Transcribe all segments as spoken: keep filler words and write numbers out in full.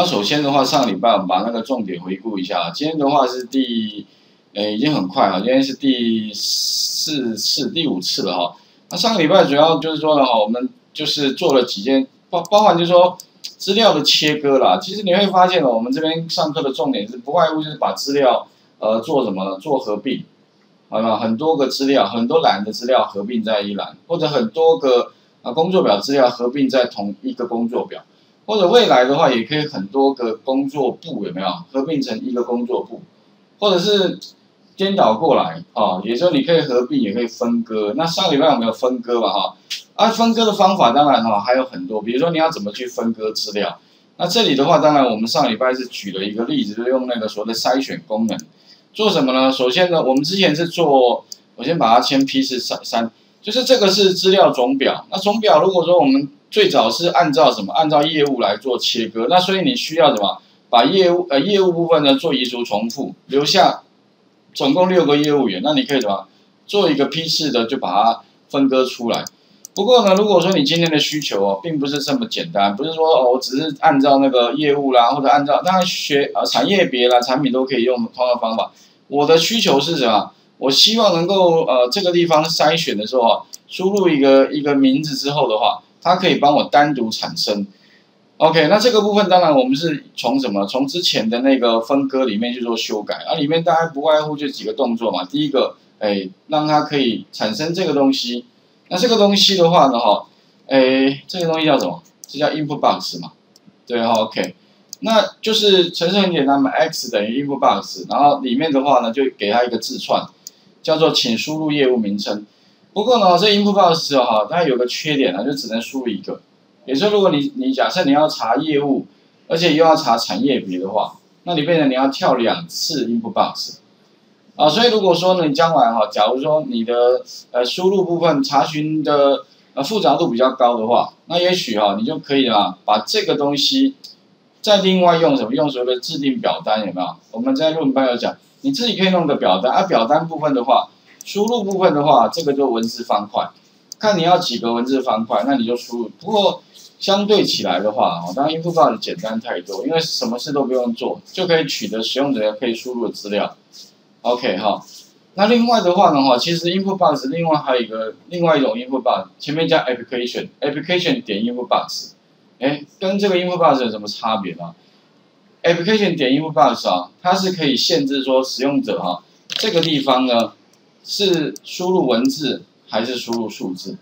后首先的话，上个礼拜我们把那个重点回顾一下，今天的话是第，诶已经很快了，今天是第四次、第五次了哈。那上个礼拜主要就是说呢，哈，我们就是做了几件，包包含就是说资料的切割啦。其实你会发现哦，我们这边上课的重点是不外乎就是把资料呃做什么呢？做合并。 好吗？很多个资料，很多栏的资料合并在一栏，或者很多个啊工作表资料合并在同一个工作表，或者未来的话也可以很多个工作簿有没有合并成一个工作簿，或者是颠倒过来啊，也就是你可以合并也可以分割。那上礼拜我们有分割嘛哈？啊，分割的方法当然哈还有很多，比如说你要怎么去分割资料。那这里的话，当然我们上礼拜是举了一个例子，就用那个所谓的筛选功能。 做什么呢？首先呢，我们之前是做，我先把它签 P 四三三，就是这个是资料总表。那总表如果说我们最早是按照什么？按照业务来做切割，那所以你需要什么？把业务呃业务部分呢做移除重复，留下总共六个业务员。那你可以怎么做一个 P 四的，就把它分割出来。 不过呢，如果说你今天的需求哦，并不是这么简单，不是说哦，我只是按照那个业务啦，或者按照当然学啊产业别啦，产品都可以用同样的方法。我的需求是什么？我希望能够呃这个地方筛选的时候啊，输入一个一个名字之后的话，它可以帮我单独产生。OK， 那这个部分当然我们是从什么？从之前的那个分割里面去做修改，啊，里面大概不外乎就几个动作嘛。第一个，哎，让它可以产生这个东西。 那这个东西的话呢，哈，诶，这个东西叫什么？这叫 input box 嘛，对哈 ，OK， 那就是程式很简单嘛 ，x 等于 input box， 然后里面的话呢，就给它一个字串，叫做请输入业务名称。不过呢，这 input box 哈，它有个缺点呢，就只能输入一个。也就是说，如果你你假设你要查业务，而且又要查产业别的话，那你变成你要跳两次 input box。 啊，所以如果说呢，你将来哈，假如说你的呃输入部分查询的呃复杂度比较高的话，那也许哈，你就可以啊把这个东西再另外用什么？用所谓的制定表单有没有？我们在论文班有讲，你自己可以弄个表单，啊，表单部分的话，输入部分的话，这个就文字方块，看你要几个文字方块，那你就输入。不过相对起来的话，哦，当然 input box 简单太多，因为什么事都不用做，就可以取得使用者可以输入的资料。 OK 哈，那另外的话呢哈，其实 input box 另外还有一个另外一种 input box， 前面加 application，application 点 input box， 哎，跟这个 input box 有什么差别呢 ？application 点 input box 啊，它是可以限制说使用者哈这个地方呢是输入文字还是输入数字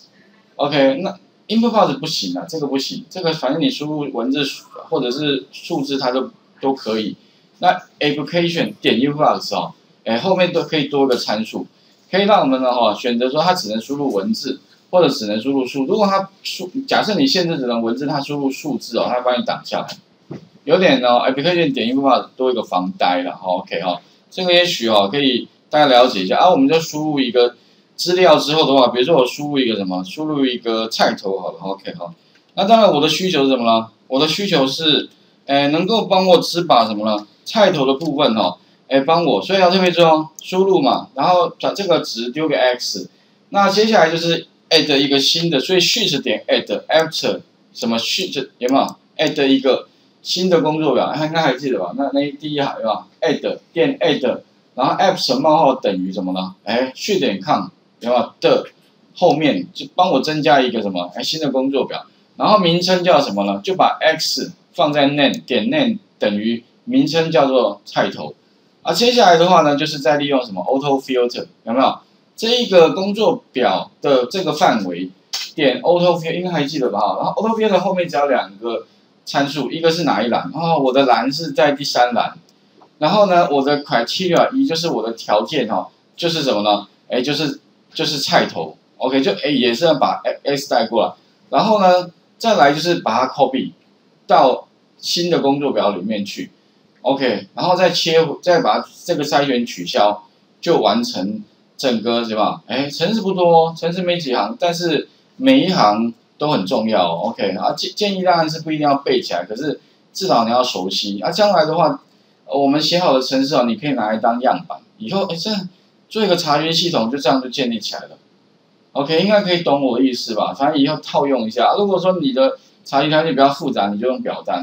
？OK， 那 input box 不行啊，这个不行，这个反正你输入文字或者是数字它都都可以。 那 application 点 input box 哦，哎，后面都可以多一个参数，可以让我们呢哈选择说它只能输入文字，或者只能输入数。如果它输，假设你限制只能文字，它输入数字哦，它帮你挡下来，有点哦 application 点 input box 多一个防呆了 ，OK 哈，这个也许哦可以大家了解一下啊。我们就输入一个资料之后的话，比如说我输入一个什么，输入一个菜头好了 ，OK 哈。那当然我的需求是什么呢？我的需求是，哎，能够帮我只把什么呢？ 菜头的部分哦，哎，帮我，所以要特别注意输入嘛，然后把这个值丢给 x， 那接下来就是 add 一个新的，所以 shift 点 add after 什么 shift 有没有 add 一个新的工作表，应该还记得吧？那那第一行有没有 add 点 add， 然后 after 冒号等于什么呢？哎，shift 点 com 有没有的后面就帮我增加一个什么？哎，新的工作表，然后名称叫什么呢？就把 x 放在 name 点 name 等于 名称叫做菜头，啊，接下来的话呢，就是再利用什么 auto filter 有没有？这一个工作表的这个范围点 auto filter 应该还记得吧？然后 auto filter 后面只要两个参数，一个是哪一栏？哦，我的栏是在第三栏，然后呢，我的 criteria 一就是我的条件哈、哦，就是什么呢？哎，就是就是菜头 ，OK， 就哎也是要把 x 带过来，然后呢，再来就是把它 copy 到新的工作表里面去。 OK， 然后再切，再把这个筛选取消，就完成整个什么？哎，程式不多，程式没几行，但是每一行都很重要。OK， 啊建建议当然是不一定要背起来，可是至少你要熟悉。啊，将来的话，我们写好的程式啊，你可以拿来当样板，以后哎这做一个查询系统，就这样就建立起来了。OK， 应该可以懂我的意思吧？反正以后套用一下。如果说你的查询条件比较复杂，你就用表单。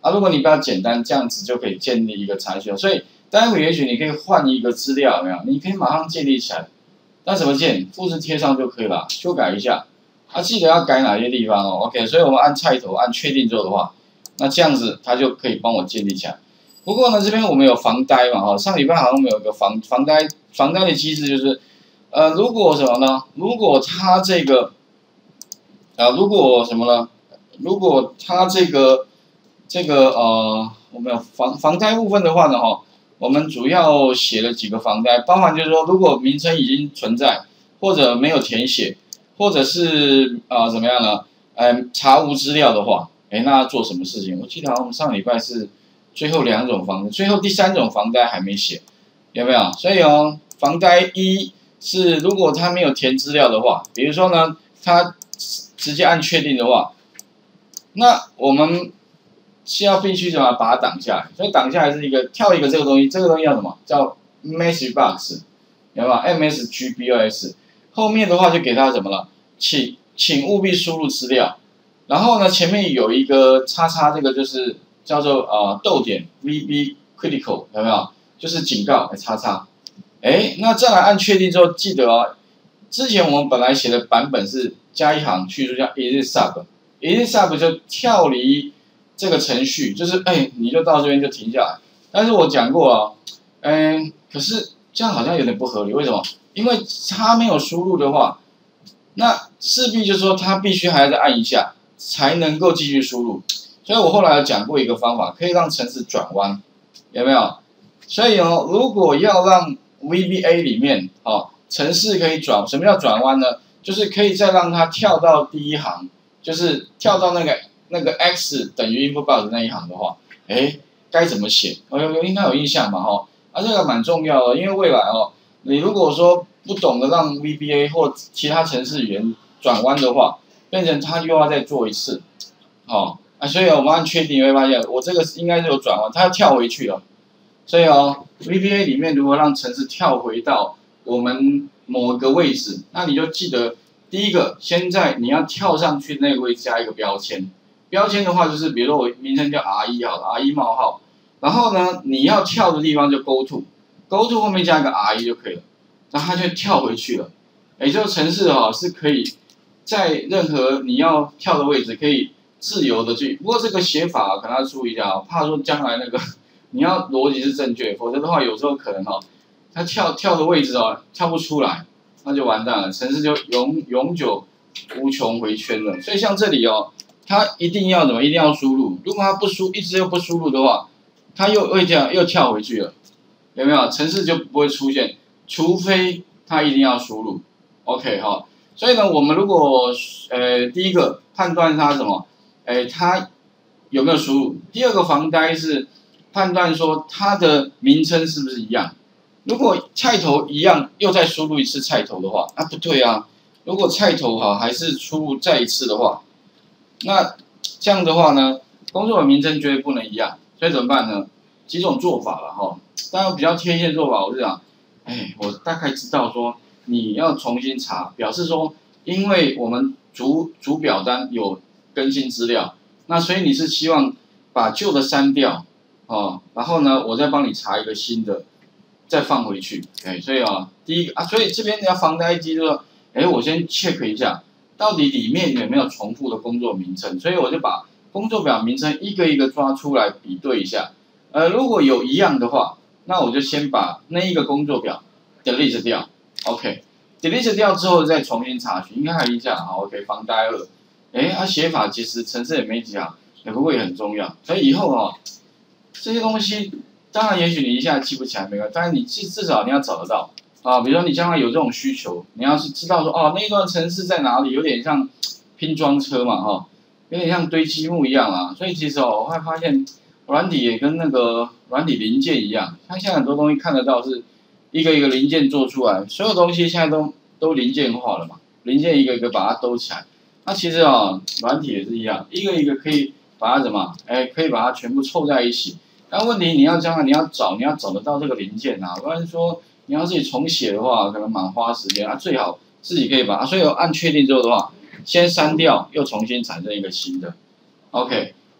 啊，如果你比较简单，这样子就可以建立一个程序。所以待会也许你可以换一个资料，有没有？你可以马上建立起来。那怎么建？复制贴上就可以了，修改一下。啊，记得要改哪些地方哦 ？OK， 所以我们按菜头按确定之后的话，那这样子它就可以帮我建立起来。不过呢，这边我们有防呆嘛，哈，上礼拜好像我们有一个防防呆防呆的机制，就是，呃，如果什么呢？如果它这个，啊，如果什么呢？如果它这个这个呃，我们有防防呆部分的话呢，哈，我们主要写了几个防呆，包含就是说，如果名称已经存在，或者没有填写，或者是啊、呃、怎么样呢？嗯，查无资料的话，哎，那要做什么事情？我记得好像我们上礼拜是。最后两种防呆，最后第三种防呆还没写，有没有？所以哦，防呆一是如果他没有填资料的话，比如说呢，他直接按确定的话，那我们是要必须怎么把它挡下来？所以挡下来是一个跳一个这个东西，这个东西叫什么？叫 message box， 有没有 ？M S G B O X 后面的话就给他什么了？请请务必输入资料，然后呢前面有一个叉叉，这个就是。叫做呃逗点 V B critical 有没有？就是警告，来叉叉。哎，那再来按确定之后，记得哦，之前我们本来写的版本是加一行叙述叫 exit sub，exit sub 就跳离这个程序，就是哎你就到这边就停下来。但是我讲过啊，嗯，可是这样好像有点不合理，为什么？因为他没有输入的话，那势必就是说他必须还要再按一下，才能够继续输入。所以我后来有讲过一个方法，可以让程式转弯，有没有？所以哦，如果要让 V B A 里面哦，程式可以转，什么叫转弯呢？就是可以再让它跳到第一行，就是跳到那个那个 X 等于 input box 那一行的话，哎，该怎么写？我有应该有印象嘛，哈，啊，这个蛮重要的，因为未来哦，你如果说不懂得让 V B A 或其他程式语言转弯的话，变成它又要再做一次，哦。啊，所以我们按确定，你会发现我这个应该是有转弯，它要跳回去了。所以哦 ，V B A 里面如何让程式跳回到我们某个位置，那你就记得第一个，现在你要跳上去那个位置加一个标签。标签的话就是，比如说我名称叫 R 一 好了 ，R 一 冒号，然后呢你要跳的地方就 Go to，Go to 后面加一个 R 一 就可以了，那它就跳回去了。也就是程式哈是可以在任何你要跳的位置可以。自由的去，不过这个写法可能要注意一下，怕说将来那个你要逻辑是正确，否则的话有时候可能哦，它跳跳的位置哦跳不出来，那就完蛋了，程式就永永久无穷回圈了。所以像这里哦，它一定要怎么，一定要输入，如果它不输，一直又不输入的话，它又会这样又跳回去了，有没有？程式就不会出现，除非它一定要输入 ，OK 哈。所以呢，我们如果呃第一个判断它什么？哎，它有没有输入？第二个防呆是判断说它的名称是不是一样。如果菜头一样，又再输入一次菜头的话，那、啊、不对啊。如果菜头哈还是输入再一次的话，那这样的话呢，工作的名称绝对不能一样。所以怎么办呢？几种做法了哈。当然比较贴切的做法，我是讲，哎，我大概知道说你要重新查，表示说，因为我们主主表单有。更新资料，那所以你是希望把旧的删掉，哦，然后呢，我再帮你查一个新的，再放回去，哎，所以啊，第一个啊，所以这边你要防呆机就是说，哎，我先 check 一下，到底里面有没有重复的工作名称，所以我就把工作表名称一个一个抓出来比对一下，呃，如果有一样的话，那我就先把那一个工作表 delete 掉 ，OK，delete 掉之后再重新查询，应该还有一下，好 ，OK， 防呆二。哎，它、啊、写法其实程式也没几行，也不过也很重要。所以以后哦，这些东西，当然也许你一下记不起来没关系，但是你至至少你要找得到啊。比如说你将来有这种需求，你要是知道说哦那一段程式在哪里，有点像拼装车嘛哈、哦，有点像堆积木一样啊。所以其实哦，我会发现软体也跟那个软体零件一样，它现在很多东西看得到是一个一个零件做出来，所有东西现在都都零件化了嘛，零件一个一个把它兜起来。那其实啊，软体也是一样，一个一个可以把它怎么，哎，可以把它全部凑在一起。但问题你要将来你要找，你要找得到这个零件啊，不然说你要自己重写的话，可能蛮花时间啊。最好自己可以把它，所以按确定之后的话，先删掉，又重新产生一个新的。OK，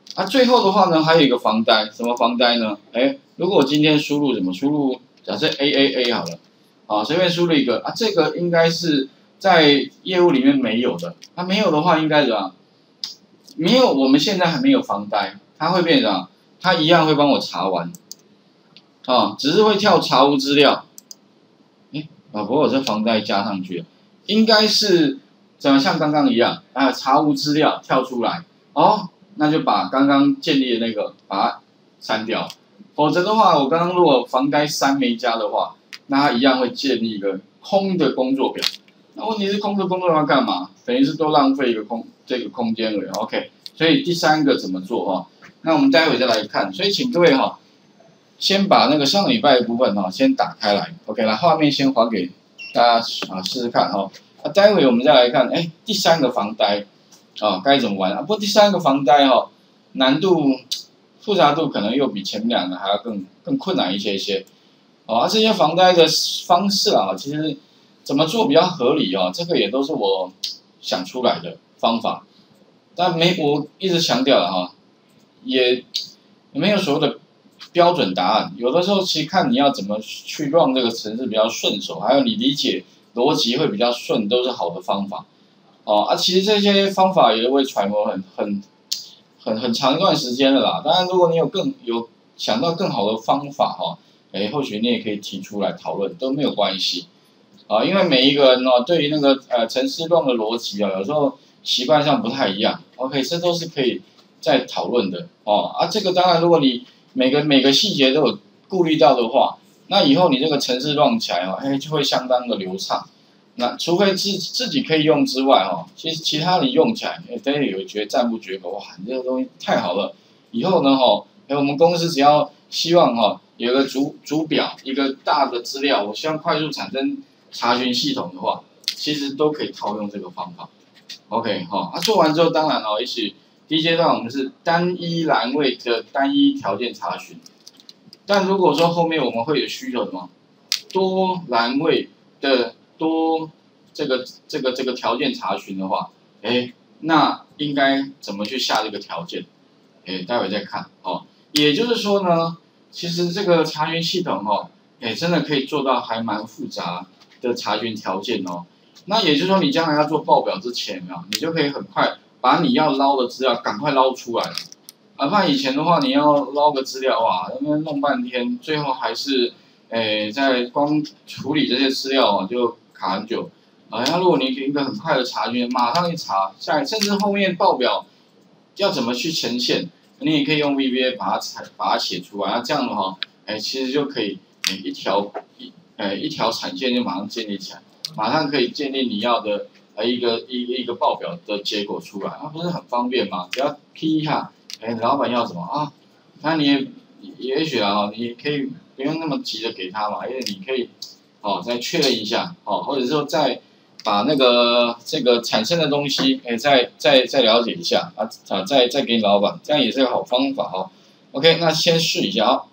啊，最后的话呢，还有一个防呆，什么防呆呢？哎，如果我今天输入怎么输入？假设 A A A 好了，啊，随便输入一个啊，这个应该是在业务里面没有的，它、啊、没有的话应该怎么？没有，我们现在还没有防呆，它会变成它一样会帮我查完，啊，只是会跳查无资料，哎，啊，不过我这防呆加上去了，应该是怎么像刚刚一样啊，查无资料跳出来，哦。那就把刚刚建立的那个把它删掉，否则的话，我刚刚如果防呆三没加的话，那它一样会建立一个空的工作表。那问题是空的工作表要干嘛？等于是都浪费一个空这个空间而已。OK， 所以第三个怎么做哈？那我们待会再来看。所以请各位哈，先把那个上礼拜的部分哈先打开来。OK， 来画面先还给大家啊试试看哈。那待会我们再来看，哎，第三个防呆。啊，该怎么玩啊？不过第三个防呆哈、哦，难度复杂度可能又比前面两个还要更更困难一些些。啊，这些防呆的方式啊，其实怎么做比较合理啊？这个也都是我想出来的方法，但没我一直强调了哈，也也没有所谓的标准答案。有的时候其实看你要怎么去让这个程式比较顺手，还有你理解逻辑会比较顺，都是好的方法。哦啊，其实这些方法也会揣摩很很很很长一段时间了啦。当然，如果你有更有想到更好的方法哈，哎，或许你也可以提出来讨论，都没有关系。啊，因为每一个人哦，对于那个呃程式论的逻辑啊，有时候习惯上不太一样。OK， 这都是可以再讨论的哦。啊，这个当然，如果你每个每个细节都有顾虑到的话，那以后你这个程式乱起来哦，哎，就会相当的流畅。那除非自自己可以用之外，哈，其实其他你用起来，哎，大家有觉得赞不绝口，哇，你这个东西太好了。以后呢，哈，哎，我们公司只要希望哈有个主主表，一个大的资料，我希望快速产生查询系统的话，其实都可以套用这个方法。OK， 哈，啊，做完之后，当然哦，也许第一阶段我们是单一栏位的单一条件查询，但如果说后面我们会有需求什么多栏位的多这个这个这个条件查询的话，哎，那应该怎么去下这个条件？哎，待会再看哦。也就是说呢，其实这个查询系统哦，哎，真的可以做到还蛮复杂的查询条件哦。那也就是说，你将来要做报表之前啊，你就可以很快把你要捞的资料赶快捞出来。哪怕以前的话，你要捞个资料啊，那边弄半天，最后还是哎在光处理这些资料啊就卡很久。啊，那如果你一个很快的查询，马上一查，下甚至后面报表要怎么去呈现，你也可以用 V B A 把它采把它写出来。那这样的话，哎，其实就可以哎一条一哎一条产线就马上建立起来。马上可以建立你要的呃一个一一个报表的结果出来，那、啊、不是很方便吗？只要 key 一下，哎，老板要什么啊？那你也也许啊，你可以不用那么急着给他嘛，因为你可以哦再确认一下哦，或者说再把那个这个产生的东西，哎，再再再了解一下啊啊，再再给你老板，这样也是个好方法哦。OK， 那先试一下啊。